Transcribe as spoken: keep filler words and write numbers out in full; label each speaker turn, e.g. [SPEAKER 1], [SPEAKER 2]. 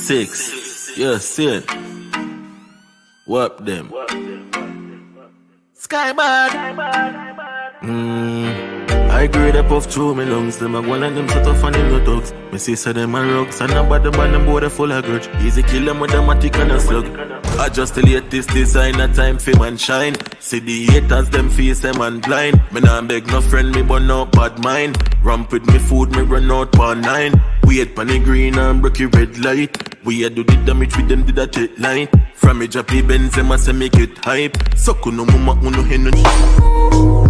[SPEAKER 1] Six. Yeah, see it. Whoop them. Skybird. Mmm. I grade up off through me lungs. Them a go like them set off and them no thugs. Me see say them a rocks. And nobody ban them boy full of grudge. Easy kill them with a matic and a slug. I just the latest design a time for man shine. See the haters them face them and blind. Me nah beg no friend me but no bad mind. Ramp with me food me run out par nine. Wait pan the green and break your red light. We a do the damage with them did a take line. From me drop the Benz them a say me get hype. So kuno mama uno hen.